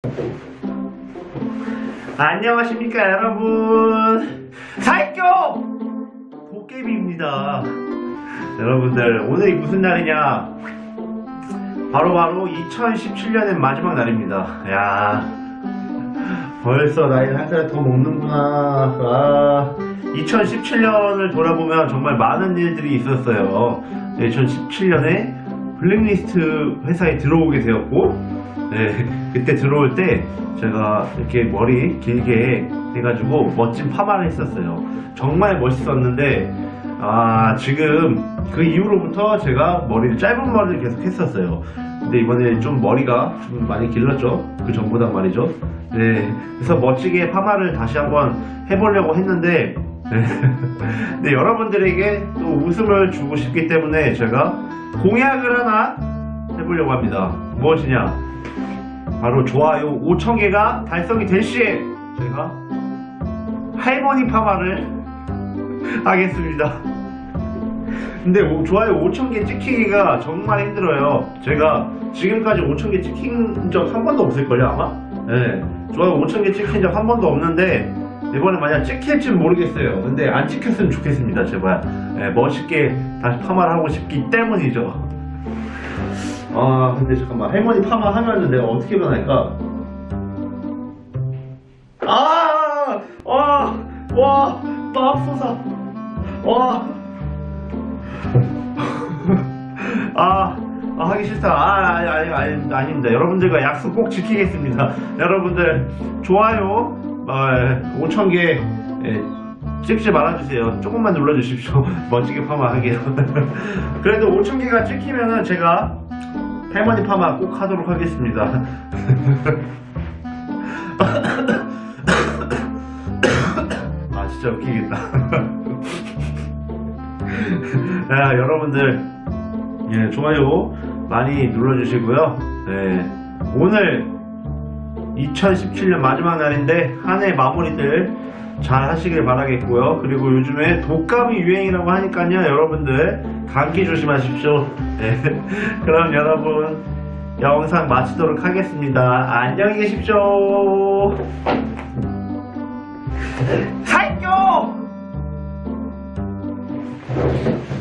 안녕하십니까 여러분, 살교 도깨비입니다. 여러분들, 오늘이 무슨 날이냐? 바로 2017년의 마지막 날입니다. 야, 벌써 나이를 한 살 더 먹는구나. 2017년을 돌아보면 정말 많은 일들이 있었어요. 2017년에 블랙리스트 회사에 들어오게 되었고, 그때 들어올 때 제가 이렇게 머리 길게 해가지고 멋진 파마를 했었어요. 정말 멋있었는데, 지금 그 이후로부터 제가 짧은 머리를 계속 했었어요. 근데 이번에 좀 머리가 좀 많이 길렀죠. 그 전보다 말이죠. 그래서 멋지게 파마를 다시 한번 해보려고 했는데, 근데 여러분들에게 또 웃음을 주고 싶기 때문에 제가 공약을 하나 해보려고 합니다. 무엇이냐? 바로 좋아요 5,000개가 달성이 될 시에 제가 할머니 파마를 하겠습니다. 근데 좋아요 5,000개 찍히기가 정말 힘들어요. 제가 지금까지 5,000개 찍힌 적 한 번도 없을걸요 아마? 좋아요 5,000개 찍힌 적 한 번도 없는데 이번에 만약 찍힐지 모르겠어요. 근데 안 찍혔으면 좋겠습니다. 제발 멋있게 다시 파마를 하고 싶기 때문이죠. 근데 잠깐만, 할머니 파마 하면은 내가 어떻게 변할까? 맙소사. 하기 싫다. 아닙니다. 여러분들과 약속 꼭 지키겠습니다. 여러분들, 좋아요 5,000개 찍지 말아주세요. 조금만 눌러주십시오. 멋지게 파마하게요. 그래도 5,000개가 찍히면은 제가 할머니 파마 꼭 하도록 하겠습니다. 진짜 웃기겠다. 여러분들, 좋아요 많이 눌러주시고요. 오늘 2017년 마지막 날인데 한 해 마무리들 잘 하시길 바라겠고요. 그리고 요즘에 독감이 유행이라고 하니까요, 여러분들 감기 조심하십시오. 그럼 여러분, 영상 마치도록 하겠습니다. 안녕히 계십시오. 살교!